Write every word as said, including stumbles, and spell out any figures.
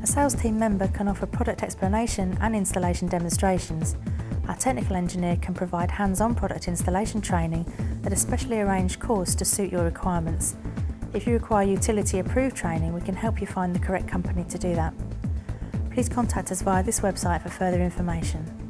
sales team member can offer product explanation and installation demonstrations. Our technical engineer can provide hands-on product installation training at a specially arranged course to suit your requirements. If you require utility approved training, we can help you find the correct company to do that. Please contact us via this website for further information.